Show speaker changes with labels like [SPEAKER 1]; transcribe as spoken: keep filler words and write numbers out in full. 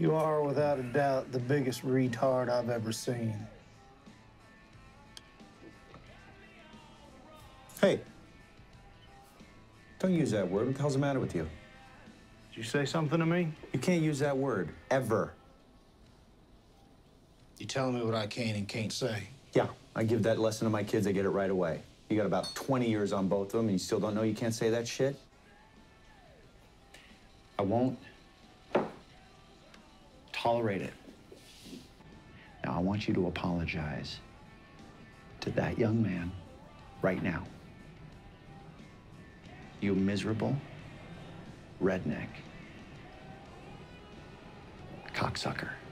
[SPEAKER 1] You are, without a doubt, the biggest retard I've ever seen.
[SPEAKER 2] Hey, don't use that word. What the hell's the matter with you?
[SPEAKER 1] Did you say something to me?
[SPEAKER 2] You can't use that word, ever.
[SPEAKER 1] You telling me what I can and can't say?
[SPEAKER 2] Yeah, I give that lesson to my kids, they get it right away. You got about twenty years on both of them, and you still don't know you can't say that shit? I won't tolerate it. Now, I want you to apologize to that young man right now. You miserable redneck cocksucker.